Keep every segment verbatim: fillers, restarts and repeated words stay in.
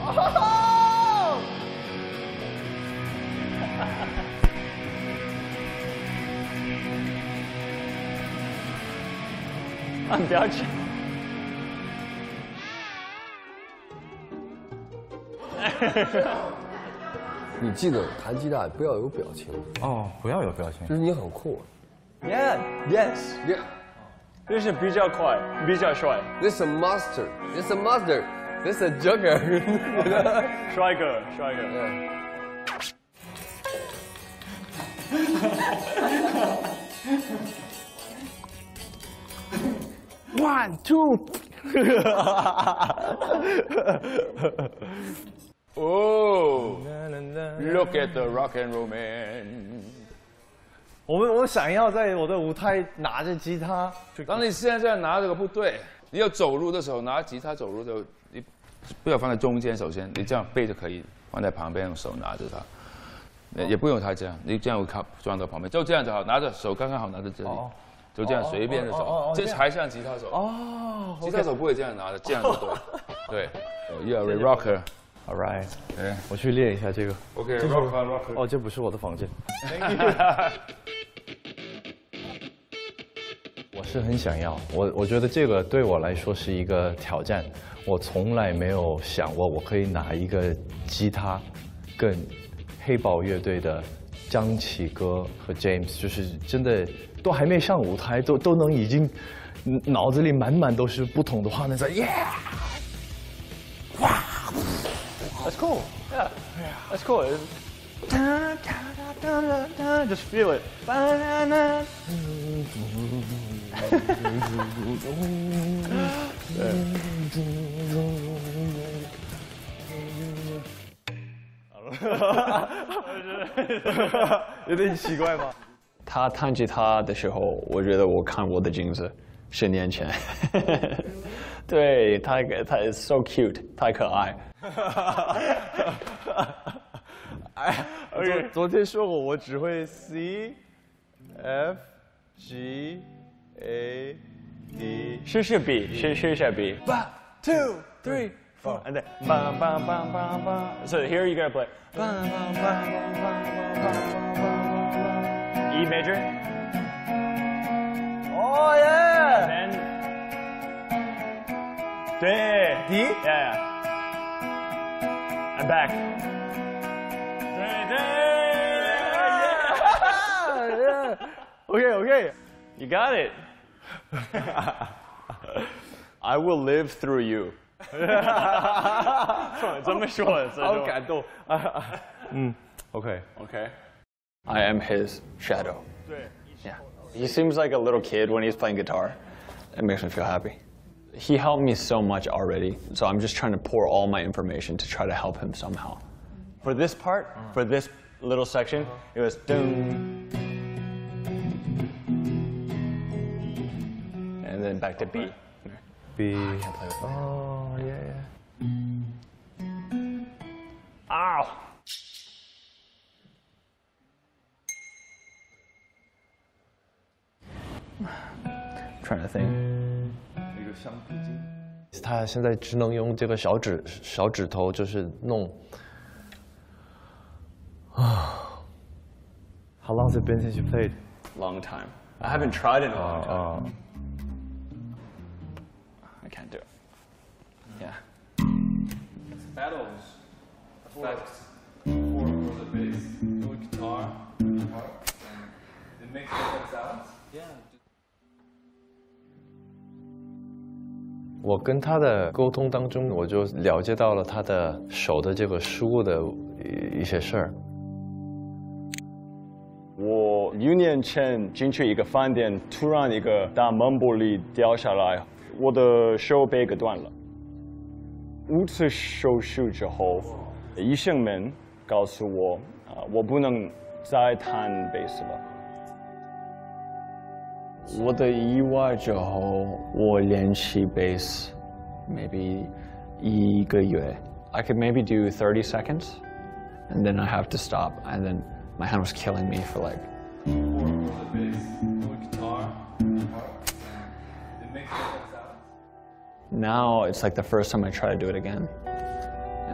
啊，你不要去。 你记得弹吉他不要有表情哦，不要有表情， 就是你很酷。 Yeah, yes, Yeah. 这是比较快，比较帅。 This a master. This a master. This a jugger. 帅哥，帅哥。 One, two. Oh, look at the rock and roll man. 我们我想要在我的舞台拿着吉他。 当你现在这样拿这个不对，你要走路的时候拿吉他走路的时候，你不要放在中间，首先你这样背着可以，放在旁边用手拿着它，也不用太这样，你这样会靠撞到旁边，就这样就好，拿着手刚刚好拿着这里。哦 就这样随便的手，这才像吉他手。哦，吉他手不会这样拿的，这样就对。对 ，You are a rocker. All right. 哎，我去练一下这个。 OK，rocker rocker。 哦，这不是我的房间。我是很想要，我我觉得这个对我来说是一个挑战。我从来没有想过我可以拿一个吉他，跟黑豹乐队的张启哥和 James， 就是真的。 都还没上舞台，都都能已经脑子里满满都是不同的画面在 ，Yeah， 哇 ，That's cool. Yeah, that's cool. Just feel it. Yeah. 有点奇怪吗？ 他弹吉他的时候，我觉得我看我的镜子，十年前。对，他他 is so cute， 太可爱。 哎，昨昨天说过我只会 C F G A D， 试试 B， 试试一下 B。One, two, three, four, and then bam bam bam bam bam. So here you gotta play. Bam bam bam bam bam bam. E major. Oh yeah. Then D. D. Yeah. yeah. And back. Yeah. Yeah. Okay, okay. You got it. I will live through you. 这么说， 好感动。嗯 ，OK OK. I am his shadow. Yeah. He seems like a little kid when he's playing guitar. It makes me feel happy. He helped me so much already, so I'm just trying to pour all my information to try to help him somehow. For this part, for this little section, it was dum, and then back to B. B. Oh yeah. Ow! Trying to think. 一个橡皮筋。他现在只能用这个小指小指头，就是弄。啊。How long has it been since you played? Long time. I haven't tried in a long time. Uh, I can't do it. Yeah. Battles affect four for the bass, do guitar, harp, and it makes different sounds. Yeah. 我跟他的沟通当中，我就了解到了他的手的这个失误的一些事儿。 我一年前进去一个饭店，突然一个大门玻璃掉下来，我的手被割断了。五次手术之后，医生们告诉我，啊，我不能再弹贝斯了。我的意外之后，我练习 bass maybe 一个月。I could maybe do thirty seconds, and then I have to stop, and then my hand was killing me for like. Four for the bass, do guitar, harp, and it makes different sounds. Now it's like the first time I try to do it again,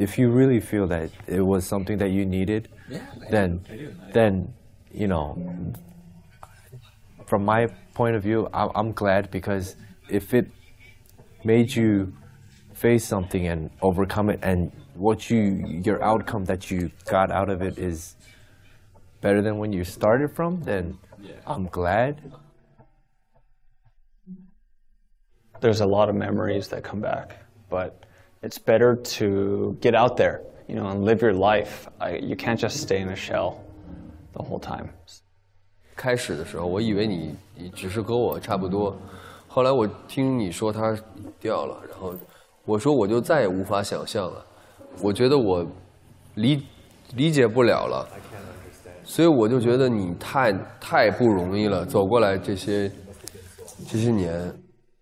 if you really feel that it was something that you needed, Yeah, then I do. I- then you know, from my point of view, I'm, I'm glad because if it made you face something and overcome it, and what you your outcome that you got out of it is better than when you started from, then I'm glad. There's a lot of memories that come back, but it's better to get out there, you know, and live your life. I, you can't just stay in a shell the whole time. 开始的时候，我以为你你只是和我差不多，后来我听你说他掉了，然后我说我就再也无法想象了，我觉得我理理解不了了，所以我就觉得你太太不容易了，走过来这些这些年。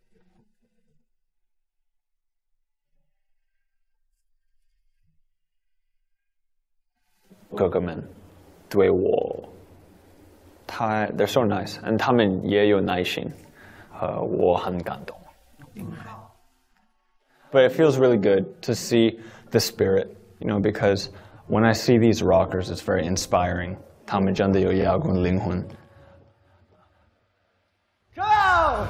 哥哥们对我，他 they're so nice， and 他们也有耐心，呃，我很感动。But it feels really good to see the spirit, you know, because when I see these rockers, it's very inspiring. 他们真的有摇滚灵魂。 Go!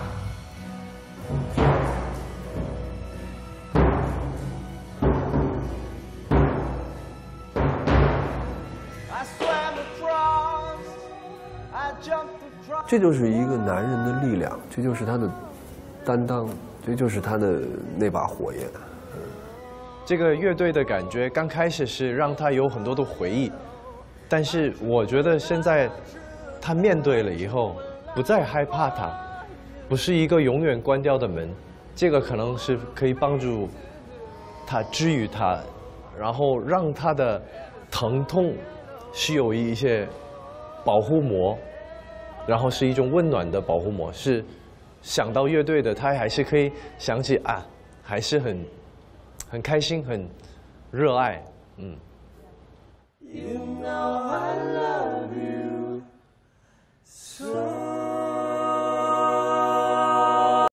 I swam across, I jumped across. 这就是一个男人的力量，这就是他的担当，这就是他的那把火焰。 这个乐队的感觉刚开始是让他有很多的回忆，但是我觉得现在他面对了以后，不再害怕它，不是一个永远关掉的门，这个可能是可以帮助他治愈他，然后让他的疼痛是有一些保护膜，然后是一种温暖的保护膜，是想到乐队的他还是可以想起啊，还是很很开心，很热爱，嗯。 You